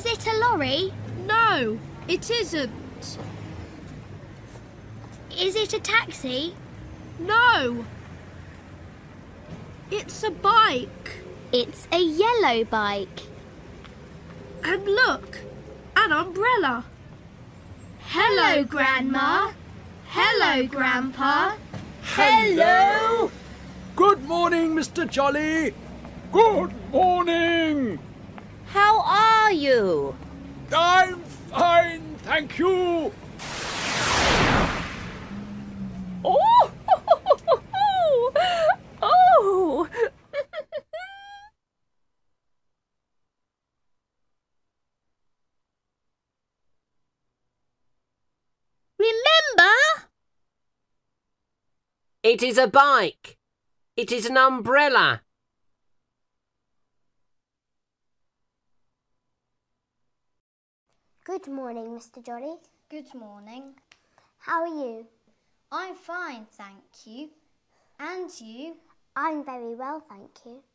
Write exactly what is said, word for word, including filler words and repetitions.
Is it a lorry? No, it isn't. Is it a taxi? No. It's a bike. It's a yellow bike. And look, an umbrella. Hello, Grandma. Hello, Grandpa. Hello! Good morning, Mister Jolly. Good morning. How are you? I'm fine, thank you. Oh! Oh! Remember? It is a bike. It is an umbrella. Good morning, Mister Jolly. Good morning. How are you? I'm fine, thank you. And you? I'm very well, thank you.